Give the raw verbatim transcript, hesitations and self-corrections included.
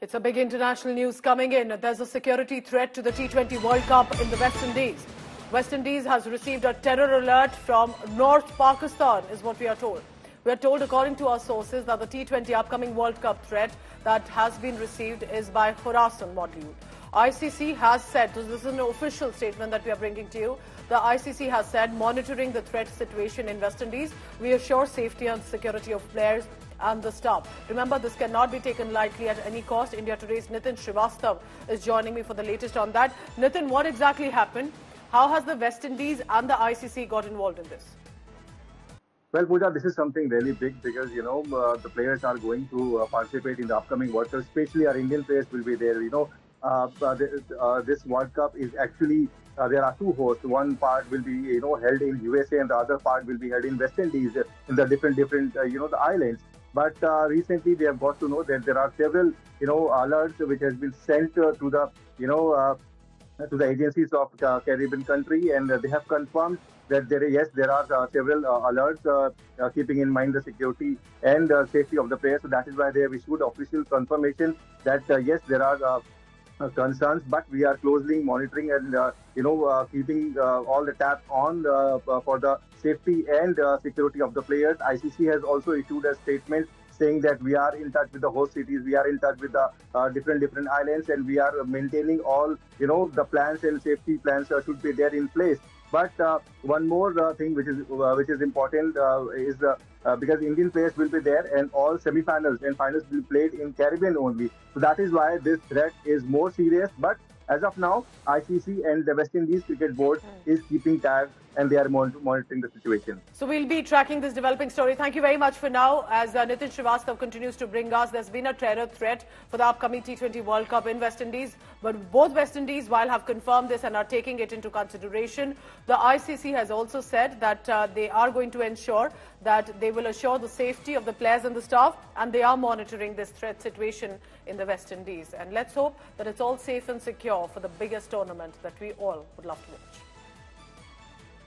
It's a big international news coming in. There's a security threat to the T twenty World Cup in the West Indies. West Indies has received a terror alert from North Pakistan, is what we are told. We are told, according to our sources, that the T twenty upcoming World Cup threat that has been received is by Khorasan module. I C C has said, this is an official statement that we are bringing to you, the I C C has said, monitoring the threat situation in West Indies, we assure safety and security of players and the staff. Remember, this cannot be taken lightly at any cost. India Today's Nitin Srivastav is joining me for the latest on that. Nitin, what exactly happened? How has the West Indies and the I C C got involved in this? Well, Pooja, this is something really big because, you know, uh, the players are going to uh, participate in the upcoming World Cup, especially our Indian players will be there. You know, uh, uh, uh, this World Cup is actually, uh, there are two hosts. One part will be, you know, held in U S A and the other part will be held in West Indies, uh, in the different, different, uh, you know, the islands. But uh, recently they have got to know that there are several, you know, alerts which has been sent uh, to the, you know, uh, to the agencies of uh, Caribbean country, and uh, they have confirmed that there, yes, there are uh, several uh, alerts uh, uh, keeping in mind the security and uh, safety of the players. So that is why they have issued official confirmation that uh, yes, there are uh, uh, concerns, but we are closely monitoring and uh, you know uh, keeping uh, all the taps on uh, uh, for the safety and uh, security of the players. I C C has also issued a statement saying that we are in touch with the host cities, we are in touch with the uh, different different islands, and we are maintaining all, you know, the plans and safety plans uh, should be there in place. But uh, one more uh, thing which is uh, which is important uh, is uh, uh, because Indian players will be there and all semi-finals and finals will be played in Caribbean only. So that is why this threat is more serious. But as of now, I C C and the West Indies Cricket Board mm. is keeping tabs and they are monitoring the situation. So we'll be tracking this developing story. Thank you very much for now. As uh, Nitin Srivastav continues to bring us, there's been a terror threat for the upcoming T twenty World Cup in West Indies. But both West Indies, while have confirmed this and are taking it into consideration, the I C C has also said that uh, they are going to ensure that they will assure the safety of the players and the staff, and they are monitoring this threat situation in the West Indies. And let's hope that it's all safe and secure for the biggest tournament that we all would love to watch.